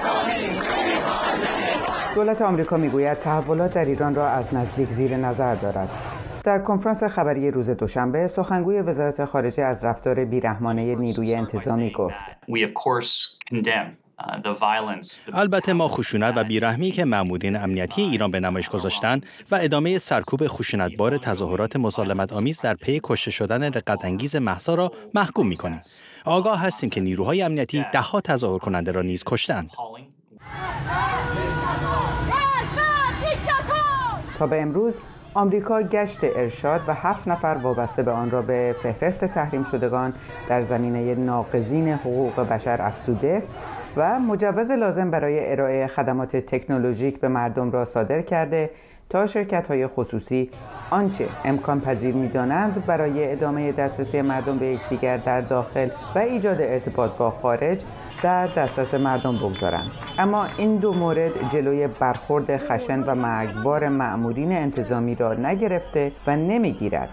دولت آمریکا میگوید تحولات در ایران را از نزدیک زیر نظر دارد. در کنفرانس خبری روز دوشنبه، سخنگوی وزارت خارجه از رفتار بیرحمانه نیروی انتظامی گفت: البته ما خشونت و بیرحمی که مامورین امنیتی ایران به نمایش گذاشتند و ادامه سرکوب خشونتبار تظاهرات مسالمت‌آمیز در پی کشته شدن رقت‌انگیز مهسا را محکوم می‌کنیم. آگاه هستیم که نیروهای امنیتی ده‌ها تظاهر کننده را نیز کشتند. تا به امروز آمریکا گشت ارشاد و 7 نفر وابسته به آن را به فهرست تحریم شدگان در زمینه ناقضین حقوق بشر افزوده و مجوز لازم برای ارائه خدمات تکنولوژیک به مردم را صادر کرده تا شرکت‌های خصوصی آنچه امکان پذیر می‌دانند برای ادامه دسترسی مردم به یکدیگر در داخل و ایجاد ارتباط با خارج در دسترس مردم بگذارند. اما این دو مورد جلوی برخورد خشن و مرگبار مأمورین انتظامی را نگرفته و نمی‌گیرد.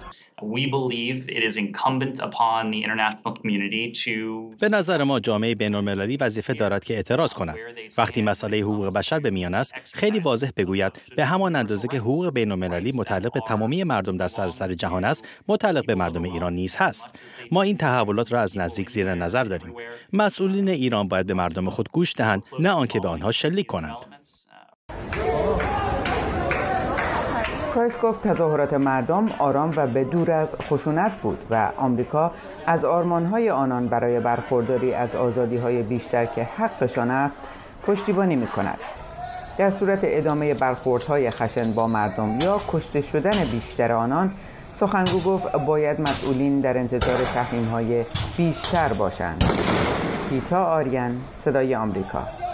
به نظر ما جامعه بین‌المللی وظیفه دارد که اعتراض کند. وقتی مسئله حقوق بشر به میان است، خیلی واضح بگوید به همان اندازه که حقوق بین‌المللی متعلق به تمامی مردم در سراسر جهان است، متعلق به مردم ایران نیز هست. ما این تحولات را از نزدیک زیر نظر داریم. مسئولین ایران باید به مردم خود گوش دهند، نه آنکه به آنها شلیک کنند. پرایس گفت تظاهرات مردم آرام و به دور از خشونت بود و آمریکا از آرمان‌های آنان برای برخورداری از آزادی‌های بیشتر که حقشان است پشتیبانی می‌کند. در صورت ادامه برخوردهای خشن با مردم یا کشته شدن بیشتر آنان، سخنگو گفت باید مسئولین در انتظار تحریم‌های بیشتر باشند. گیتا آریان، صدای آمریکا.